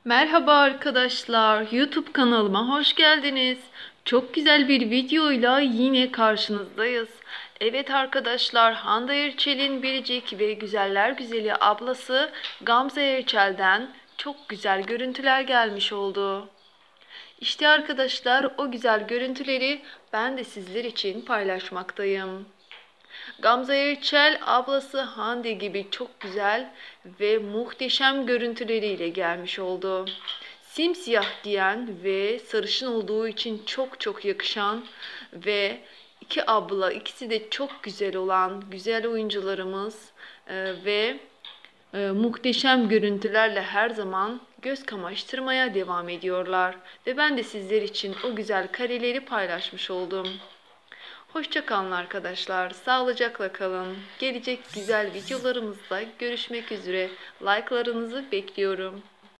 Merhaba arkadaşlar, YouTube kanalıma hoş geldiniz. Çok güzel bir videoyla yine karşınızdayız. Evet arkadaşlar, Hande Erçel'in biricik ve güzeller güzeli ablası Gamze Erçel'den çok güzel görüntüler gelmiş oldu. İşte arkadaşlar, o güzel görüntüleri ben de sizler için paylaşmaktayım. Gamze Erçel ablası Hande gibi çok güzel ve muhteşem görüntüleriyle gelmiş oldu. Simsiyah giyen ve sarışın olduğu için çok yakışan ve iki abla, ikisi de çok güzel olan güzel oyuncularımız ve muhteşem görüntülerle her zaman göz kamaştırmaya devam ediyorlar. Ve ben de sizler için o güzel kareleri paylaşmış oldum. Hoşça kalın arkadaşlar. Sağlıcakla kalın. Gelecek güzel videolarımızda görüşmek üzere. Like'larınızı bekliyorum.